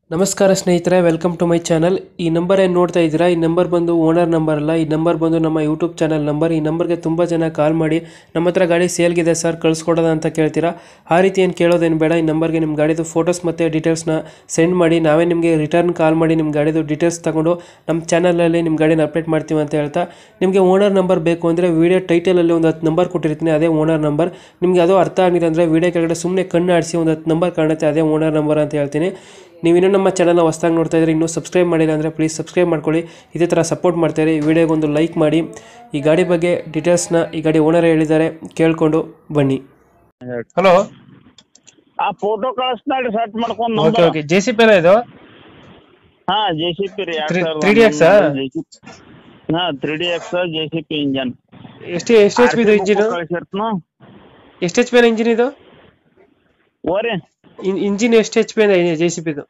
ನಮಸ್ಕಾರ ಸ್ನೇಹಿತರೆ, welcome to my channel. ಈ ನಂಬರ್ ಏನು ನೋಡ್ತಾ ಇದ್ದೀರಾ, ಈ ನಂಬರ್ ಬಂದು ಓನರ್ ನಂಬರ್ ಅಲ್ಲ. ಈ ನಂಬರ್ ಬಂದು ನಮ್ಮ ಯೂಟ್ಯೂಬ್ ಚಾನಲ್ ನಂಬರ್. ಈ ನಂಬರ್ಗೆ ತುಂಬ ಜನ ಕಾಲ್ ಮಾಡಿ ನಮ್ಮ ಹತ್ರ ಗಾಡಿ ಸೇಲ್ಗಿದೆ ಸರ್ ಕಳಿಸ್ಕೊಡೋದ ಅಂತ ಕೇಳ್ತೀರಾ. ಆ ರೀತಿ ಏನು ಕೇಳೋದೇನು ಬೇಡ. ಈ ನಂಬರ್ಗೆ ನಿಮ್ಮ ಗಾಡಿದು ಫೋಟೋಸ್ ಮತ್ತು ಡೀಟೇಲ್ಸ್ನ ಸೆಂಡ್ ಮಾಡಿ, ನಾವೇ ನಿಮಗೆ ರಿಟರ್ನ್ ಕಾಲ್ ಮಾಡಿ ನಿಮ್ಮ ಗಾಡಿದು ಡೀಟೇಲ್ಸ್ ತಗೊಂಡು ನಮ್ಮ ಚಾನಲಲ್ಲಿ ನಿಮ್ಮ ಗಾಡಿನ ಅಪ್ಡೇಟ್ ಮಾಡ್ತೀವಿ ಅಂತ ಹೇಳ್ತಾ, ನಿಮಗೆ ಓನರ್ ನಂಬರ್ ಬೇಕು ಅಂದರೆ ವೀಡಿಯೋ ಟೈಟಲಲ್ಲಿ ಒಂದು 10 ನಂಬರ್ ಕೊಟ್ಟಿರ್ತೀನಿ, ಅದೇ ಓನರ್ ನಂಬರ್. ನಿಮಗೆ ಅದು ಅರ್ಥ ಆಗಿಲ್ಲ ಅಂದರೆ ವೀಡಿಯೋ ಕೆಳಗಡೆ ಸುಮ್ಮನೆ ಕಣ್ಣು ಆಡಿಸಿ ಒಂದು 10 ನಂಬರ್ ಕಾಣುತ್ತೆ, ಅದೇ ಓನರ್ ನಂಬರ್ ಅಂತ ಹೇಳ್ತೀನಿ. ನೀವಿನ್ನೂ ನಮ್ಮ ಚಾನಲ್ನ ಹೊಸದಾಗಿ ನೋಡ್ತಾ ಇದ್ರೆ, ಇನ್ನೂ ಸಬ್ಸ್ಕ್ರೈಬ್ ಮಾಡಿಲ್ಲ ಅಂದರೆ ಪ್ಲೀಸ್ ಸಬ್ಸ್ಕ್ರೈಬ್ ಮಾಡ್ಕೊಳ್ಳಿ. ಇದೇ ಥರ ಸಪೋರ್ಟ್ ಮಾಡ್ತಾರೆ. ಈ ವಿಡಿಯೋಗೊಂದು ಲೈಕ್ ಮಾಡಿ. ಈ ಗಾಡಿ ಬಗ್ಗೆ ಡೀಟೇಲ್ಸ್ನ ಈ ಗಾಡಿ ಓನರ್ ಹೇಳಿದ್ದಾರೆ, ಕೇಳ್ಕೊಂಡು ಬನ್ನಿ. ಹಲೋ, ಆ ಫೋಟೋ ಕಳಿಸ್ತಾಳ್ರಿ, ಸೆಟ್ ಮಾಡ್ಕೊಂಡು ಓಕೆ ಓಕೆ. JCP ಅಲ್ಲ ಇದು? ಹಾ JCP ರೀ. 3DX? ಹಾ 3DX JCP ಇಂಜನ್. ಎಷ್ಟು HP ಇದು ಇಂಜಿನ್? ಕಳಿಸಿರ್ತನು. ಎಷ್ಟು HP ಇಂಜಿನ್ ಇದು? ಓರಿ ಇಂಜಿನ್ ಎಷ್ಟು HP ಇದೆ JCP ಇದು?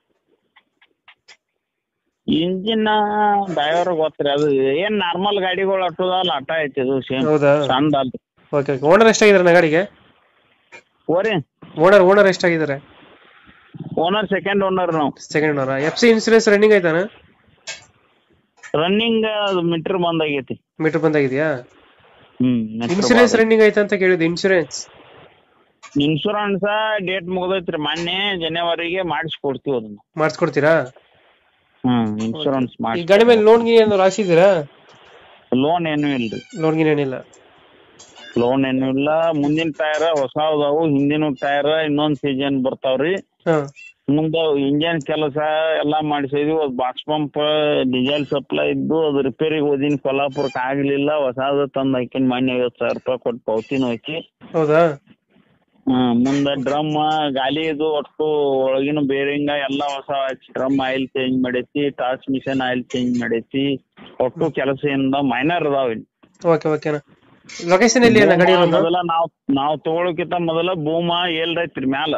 ಇಂಜಿನ್ ಡ್ರೈವರ್ ಗೊತ್ತ್ರಿ, ಅದು ಏನ್ ನಾರ್ಮಲ್ ಗಾಡಿಗಳು ಅಟ್ಟುದಲ್ಲ ಅಟ್ಟ ಐತಿ ಇದು ಸೇಮ್. ಹೌದಾ? ಚಂದ ಅಲ್ರಿ. Okay okay. ಓನರ್ ಎಷ್ಟಾಗಿದ್ದಾರೆ ಗಾಡಿಗೆ? ಓರಿ ಓನರ್ ಎಷ್ಟಾಗಿದ್ದಾರೆ? ಓನರ್ ಸೆಕೆಂಡ್ ಓನರ್ ನಾವು. Second owner. FC insurance running ಆಯ್ತಾನ? ರನ್ನಿಂಗ್ ಮೀಟರ್ ಬಂದಾಗೈತಿ. ಮೀಟರ್ ಬಂದಾಗಿದೆಯಾ? meter ಇನ್ಸೂರೆನ್ಸ್ ರನ್ನಿಂಗ್ ಆಯ್ತಾ ಅಂತ ಕೇಳಿದ್ದು. ಇನ್ಶೂರೆನ್ಸ್ ಡೇಟ್ ಮುಗ್ದೈತ್ರಿ, ಮೊನ್ನೆ ಜನವರಿಗೆ ಮಾಡಿಸ್ಕೊಡ್ತೀವಿ ಅದನ್ನ. ಮಾಡಿಸ್ಕೊಡ್ತೀರಾ? ಇನ್ಶೂರೆನ್ಸ್ ಈ ಮಾಡಿ. ಗಾಡಿ ಮೇಲೆ ಲೋನ್ ಗಿ ಏನಾದ್ರು ಹಾಕ್ಸಿದ್ದೀರಾ? ಲೋನ್ ಏನು ಇಲ್ರಿ. ಲೋನ್ ಗಿನ್ ಏನಿಲ್ಲ? ಲೋನ್ ಏನು ಇಲ್ಲ. ಮುಂದಿನ ಟೈರ್ ಹೊಸ ಅದಾವು, ಹಿಂದಿನ ಟೈರ್ ಇನ್ನೊಂದ್ ಸೀಸನ್ ಬರ್ತಾವ್ರಿ. ಹಾ. ಮುಂದ ಇಂಜನ್ ಕೆಲಸ ಎಲ್ಲಾ ಮಾಡಿಸಿದ್ವಿ. ಬಾಕ್ಸ್ ಪಂಪ್ ಡೀಸೆಲ್ ಸಪ್ಲೈ ಇದ್ದು ಅದು ರಿಪೇರಿಗೆ ಹೋದಿನ ಕೊಲ್ಲಾಪುರಕ್ಕೆ ಆಗ್ಲಿಲ್ಲ. ಹೊಸಾದ ತಂದ್ ಹಾಕಿನ ಮೊನ್ನೆ 50,000 ರೂಪಾಯಿ ಕೊಟ್ಟು ಪೌತಿನ ಹಾಕಿ. ಹೌದಾ? ಮುಂದ ಡ್ರಮ್ ಗಾಲಿ ಇದು ಒಟ್ಟು ಒಳಗಿನ ಬೇರಿಂಗ ಎಲ್ಲಾ ಹೊಸ ಹಚ್ಚಿ, ಡ್ರಮ್ ಆಯಿಲ್ ಚೇಂಜ್ ಮಾಡೈತಿ, ಟ್ರಾನ್ಸ್ಮಿಷನ್ ಆಯಿಲ್ ಚೇಂಜ್ ಮಾಡೈತಿ. ಒಟ್ಟು ಕೆಲಸ ಏನಿಲ್ಲ, ಮೈನರ್ ಅದಾವ. Okay okay. ಲೊಕೇಶನ್ ಎಲ್ಲಿ ಗಾಡಿ ಇರೋದು? ಮೊದಲ ನಾವ್ ತಗೊಳಕಿಂತ ಮೊದಲ ಭೂಮ ಏಳ್ದೈತ್ರಿ ಮ್ಯಾಲ.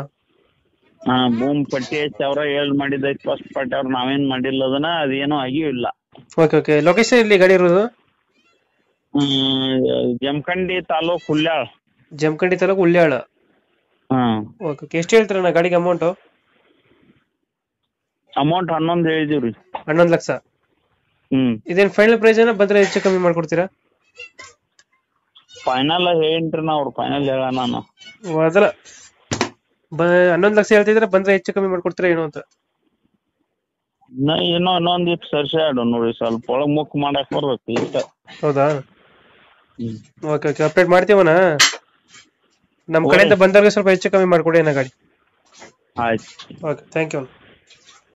ಭೂಮ್ ಪಟ್ಟಿ ಐತಿ, ಅವ್ರ ಮಾಡಿದೈತಿ ಫಸ್ಟ್ ಪಟ್ಟಿ. ಅವ್ರ ನಾವೇನ್ ಮಾಡಿಲ್ಲ ಅದನ್ನ, ಅದೇನೋ ಆಗಿಯೂ ಇಲ್ಲ. Okay okay. ಲೊಕೇಶನ್ ಎಲ್ಲಿ ಗಾಡಿ ಇರೋದು? ಜಮಖಂಡಿ ತಾಲೂಕ್ ಹುಲ್ಯಾಳ. ಜಮಖಂಡಿ ತಾಲೂಕು ಉಳ್ಳ್ಯಾಳ. Okay okay. ಎಷ್ಟು ಹೇಳ್ತೀರಣ್ಣ ಗಾಡಿಗೆ ಅಮೌಂಟ್? ಅಮೌಂಟ್ 11 ಹೇಳಿದೀವ್ರಿ. 11 ಲಕ್ಷ. ಇದೇನ್ ಫೈನಲ್ ಪ್ರೈಸ್ ಏನೋ ಬಂದ್ರೆ ಹೆಚ್ಚು ಕಮ್ಮಿ ಮಾಡ್ಕೊಡ್ತೀರಾ? ಫೈನಲ್ ಹೇಳ್ರಿ, ಅವ್ರು ಫೈನಲ್ ಹೇಳ. ನಾನು ಅದರ 11 ಲಕ್ಷ ಹೇಳ್ತಿದ್ರೆ ಬಂದ್ರೆ ಹೆಚ್ಚು ಕಮ್ಮಿ ಮಾಡ್ಕೊಡ್ತೀರಾ ಏನೋ ಅಂತ. ಏನೋ ಇನ್ನೊಂದ್ ಇಟ್ಟು ಸರ್ಸಿ ಆಡು ನೋಡಿ, ಸ್ವಲ್ಪ ಒಳಗ್ ಮುಕ್ ಮಾಡಕ್ ಬರ್ಬೇಕು ಇಷ್ಟ. ಹೌದಾ? Okay okay. ಅಪ್ಡೇಟ್ ಮಾಡ್ತೀವಣ್ಣ. ನಮ್ಮ ಕಡೆಯಿಂದ ಬಂದವ್ರಿಗೆ ಸ್ವಲ್ಪ ಹೆಚ್ಚು ಕಮ್ಮಿ ಮಾಡ್ಕೊಡಿ ಅಣ್ಣ ಗಾಡಿ. ಆಯ್ತು. Okay, thank you.